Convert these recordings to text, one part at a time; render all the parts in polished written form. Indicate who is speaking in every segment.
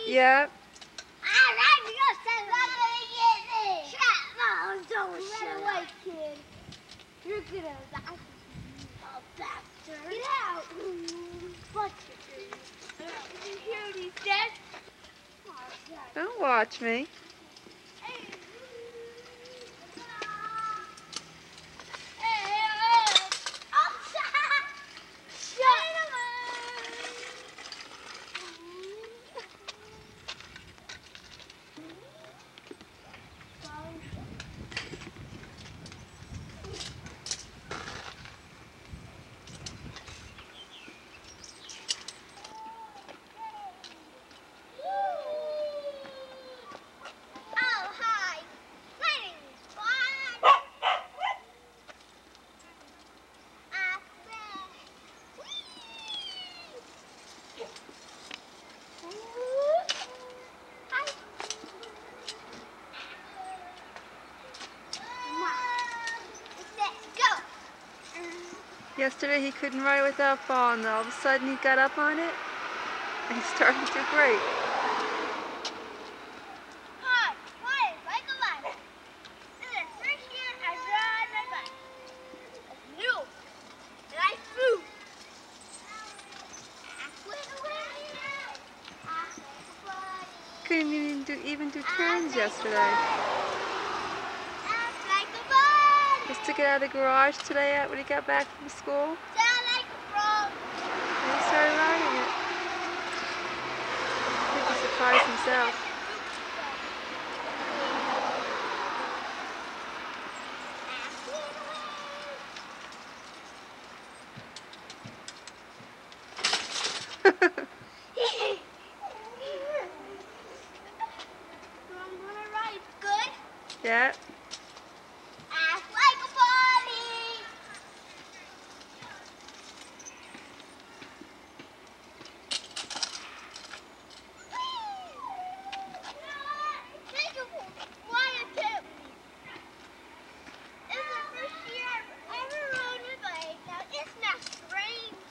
Speaker 1: Yeah.
Speaker 2: Don't run away, kid. You're gonna die. Oh, bastard. Get out. Watch it. Did you hear what he said?
Speaker 1: Don't watch me. Yesterday he couldn't ride without falling. All of a sudden he got up on it and he started to do great.
Speaker 2: Hi, quiet, like a light. This is the first year I ride my bike. It's new, and I flew.
Speaker 1: Couldn't even do turns yesterday. Just to get out of the garage today when he got back from school. And he started riding it. I think he surprised himself. Yeah.
Speaker 2: Act like a bunny. Thank you for wanting to. This is the first year I've ever rode a bike. Now isn't that strange?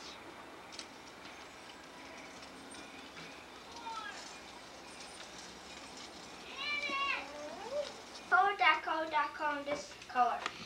Speaker 2: Color that color, that color, this color.